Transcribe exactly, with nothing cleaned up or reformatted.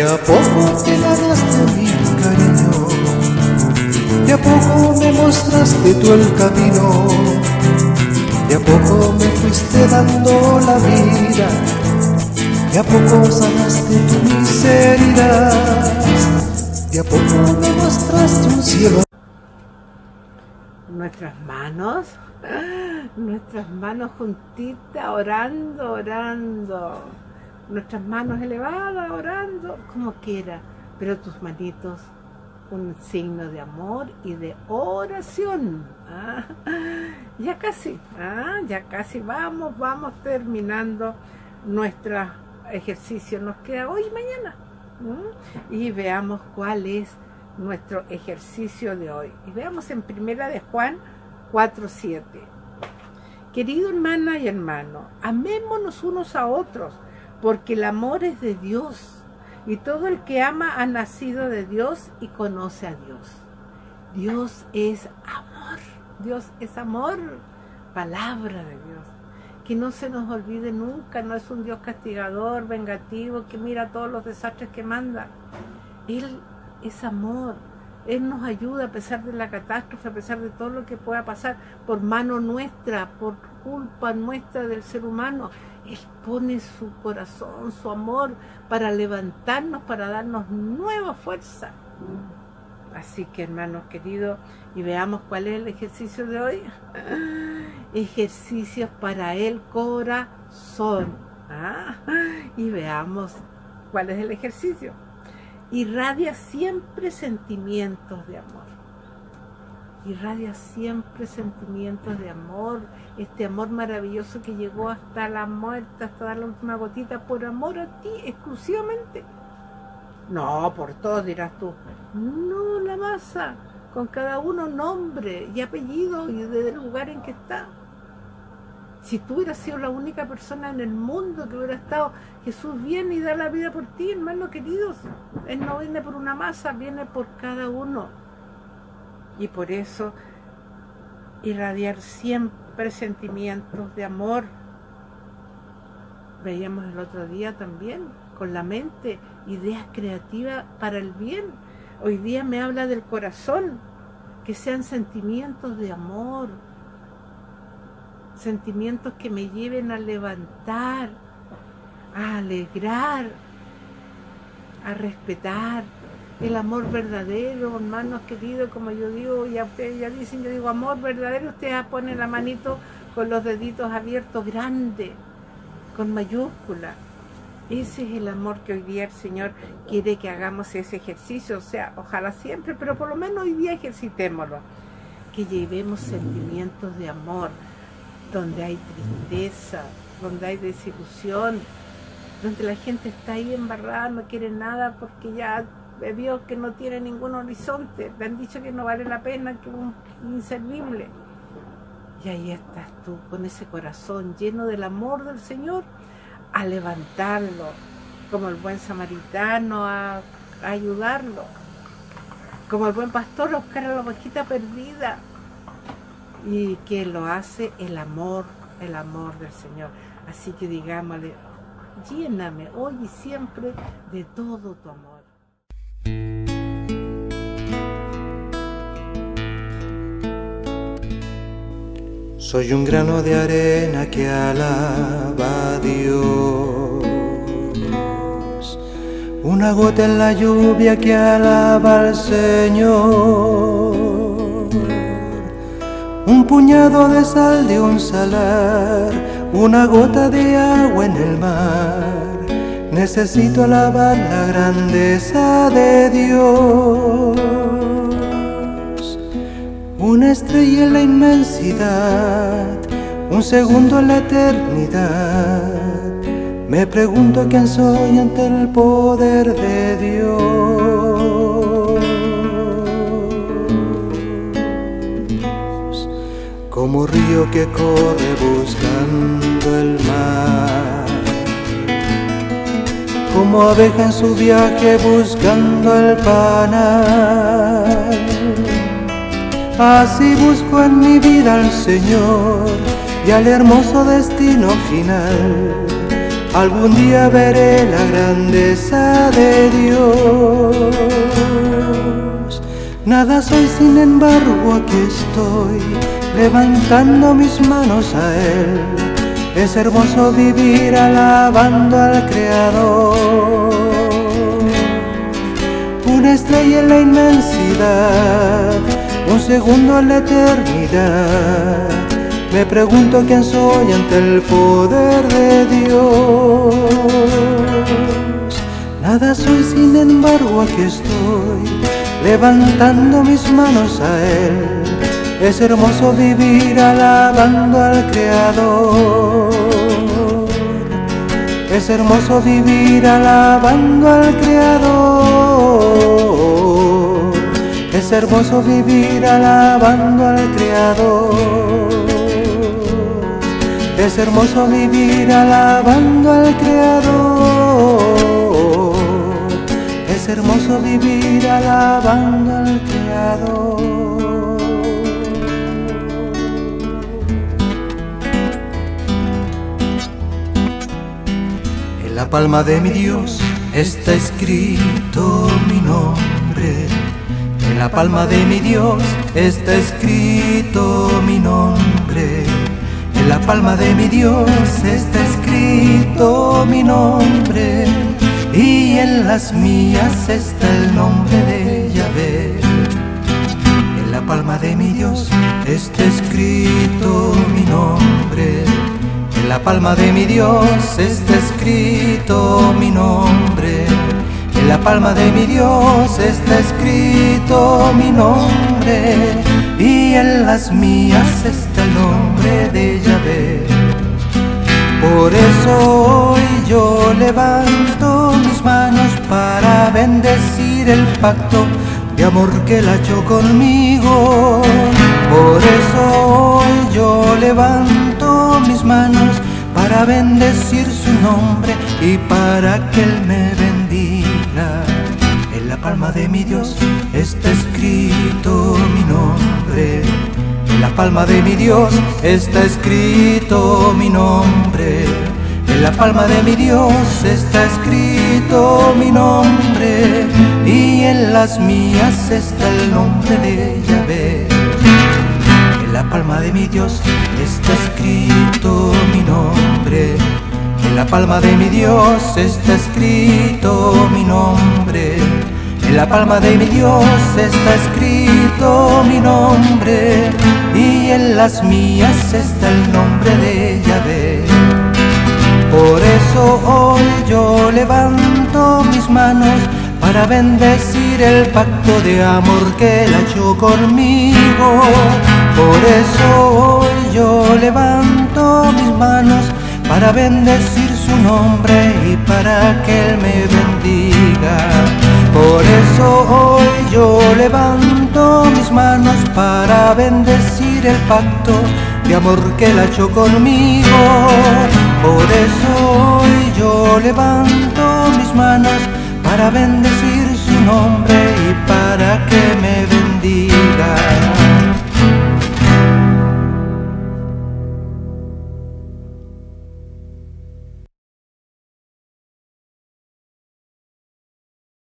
a poco te ganaste mi cariño, de a poco me mostraste tú el camino, de a poco me fuiste dando la vida, de a poco sanaste tu miseria, de a poco me mostraste un cielo. Nuestras manos, nuestras manos juntitas, orando, orando, nuestras manos elevadas, orando, como quiera, pero tus manitos, un signo de amor y de oración. ¿Ah? Ya casi, ¿ah? ya casi vamos, vamos terminando nuestro ejercicio, nos queda hoy y mañana. ¿Mm? Y veamos cuál es nuestro ejercicio de hoy. Y veamos en Primera de Juan cuatro siete. Querido hermana y hermano, amémonos unos a otros, porque el amor es de Dios, y todo el que ama ha nacido de Dios y conoce a Dios. Dios es amor, Dios es amor, palabra de Dios. Que no se nos olvide nunca, no es un Dios castigador, vengativo, que mira todos los desastres que manda. Él es amor, Él nos ayuda a pesar de la catástrofe, a pesar de todo lo que pueda pasar, por mano nuestra, por culpa nuestra del ser humano. Él pone su corazón, su amor, para levantarnos, para darnos nueva fuerza. Así que, hermanos queridos, y veamos cuál es el ejercicio de hoy. Ejercicios para el corazón. ¿Ah? Y veamos cuál es el ejercicio. Irradia siempre sentimientos de amor. Irradia siempre sentimientos de amor. Este amor maravilloso que llegó hasta la muerte, hasta dar la última gotita, por amor a ti exclusivamente. No, por todos dirás tú. No, la masa, con cada uno nombre y apellido y del lugar en que está. Si tú hubieras sido la única persona en el mundo que hubiera estado, Jesús viene y da la vida por ti, hermanos queridos. Él no viene por una masa, viene por cada uno. Y por eso, irradiar siempre sentimientos de amor. Veíamos el otro día también, con la mente, ideas creativas para el bien. Hoy día me habla del corazón, que sean sentimientos de amor, sentimientos que me lleven a levantar, a alegrar, a respetar. El amor verdadero, hermanos queridos, como yo digo, ya ustedes ya dicen, yo digo amor verdadero, ustedes ponen la manito con los deditos abiertos grandes, con mayúscula. Ese es el amor que hoy día el Señor quiere que hagamos ese ejercicio, o sea, ojalá siempre, pero por lo menos hoy día ejercitémoslo, que llevemos sentimientos de amor, donde hay tristeza, donde hay desilusión, donde la gente está ahí embarrada, no quiere nada porque ya vio que no tiene ningún horizonte, le han dicho que no vale la pena, que es un inservible. Y ahí estás tú, con ese corazón lleno del amor del Señor, a levantarlo, como el buen samaritano, a, a ayudarlo, como el buen pastor a buscar a la ovejita perdida. Y que lo hace el amor, el amor del Señor. Así que digámosle, lléname hoy y siempre de todo tu amor. Soy un grano de arena que alaba a Dios, una gota en la lluvia que alaba al Señor, un puñado de sal de un salar, una gota de agua en el mar. Necesito alabar la grandeza de Dios. Una estrella en la inmensidad, un segundo en la eternidad. Me pregunto quién soy ante el poder de Dios. Como río que corre buscando el mar, como abeja en su viaje buscando el panal. Así busco en mi vida al Señor y al hermoso destino final, algún día veré la grandeza de Dios. Nada soy, sin embargo aquí estoy, levantando mis manos a Él. Es hermoso vivir alabando al Creador. Una estrella en la inmensidad, un segundo en la eternidad. Me pregunto quién soy ante el poder de Dios. Nada soy, sin embargo aquí estoy, levantando mis manos a Él. Es hermoso vivir alabando al Creador. Es hermoso vivir alabando al Creador. Es hermoso vivir alabando al Creador. Es hermoso vivir alabando al Creador. Es hermoso vivir alabando al Creador. En la palma de mi Dios está escrito mi nombre. En la palma de mi Dios está escrito mi nombre. En la palma de mi Dios está escrito mi nombre. Y en las mías está el nombre de Yahvé. En la palma de mi Dios está escrito mi nombre. En la palma de mi Dios está escrito mi nombre. En la palma de mi Dios está escrito mi nombre. Y en las mías está el nombre de Yahvé. Por eso hoy yo levanto mis manos para bendecir el pacto de amor que Él ha hecho conmigo. Por eso hoy yo levanto mis manos para bendecir su nombre y para que Él me bendiga. En la palma de mi Dios está escrito mi nombre. En la palma de mi Dios está escrito mi nombre. En la palma de mi Dios está escrito mi nombre. Y en las mías está el nombre de Yahvé. En la palma de mi Dios está escrito mi nombre. En la palma de mi Dios está escrito mi nombre. En la palma de mi Dios está escrito mi nombre. Y en las mías está el nombre de Yahvé. Por eso hoy yo levanto mis manos para bendecir el pacto de amor que Él ha hecho conmigo. Por eso hoy yo levanto mis manos para bendecir su nombre y para que Él me bendiga. Por eso hoy yo levanto mis manos para bendecir el pacto de amor que Él ha hecho conmigo. Por eso hoy yo levanto mis manos para bendecir su nombre y para que me bendiga.